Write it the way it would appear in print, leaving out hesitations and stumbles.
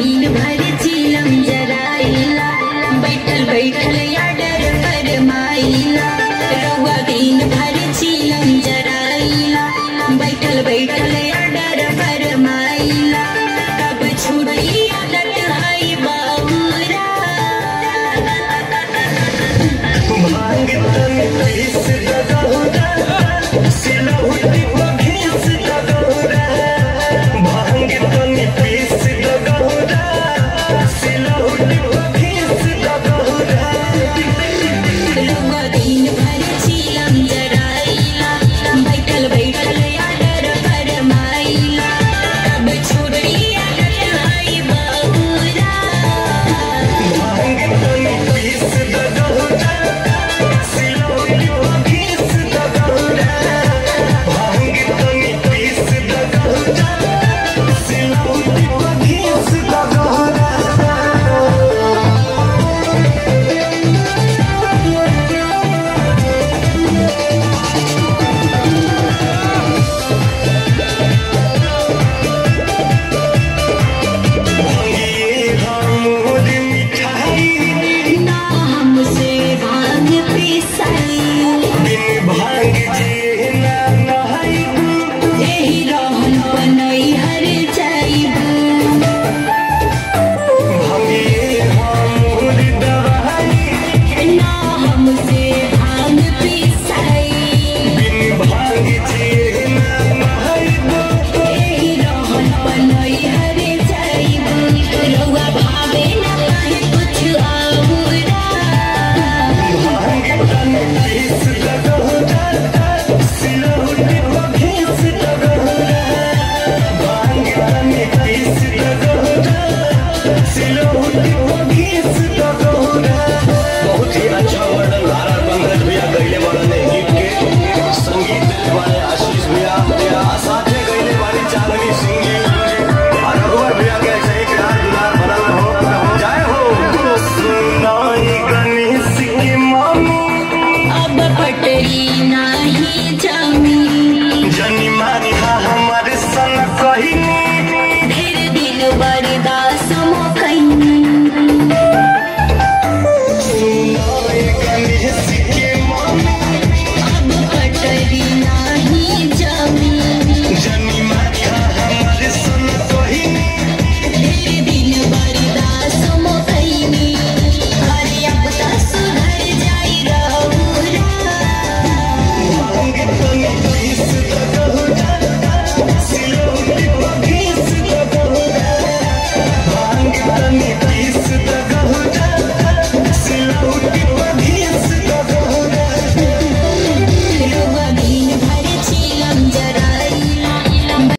दिन भर चिलम जराइला बैठल बैठल आडर फरमाइला रउआ दिन भर चिलम जराइला बैठल बैठल आडर फरमाइला कब छुड़ी आदत है बाबूरा भांग तन पीस दगौरा सिलहुटी घिस दगौरा भांग तन पीस दगौरा सिलहुटी घिस दगौरा रउआ दिन भर चिलम जराइला बैठल बैठल आडर फरमाइला कब छुड़ी आदत है बाबूरा भांग तन पीस दगौरा सिलहुटी घिस दगौरा भांग तन पीस दगौरा सिलहुटी घिस दगौरा ना हमसे भांग पिसाई एही रहन बनई हर जाइबू ना हमसे भांग पिसाई एही रहन बनई हर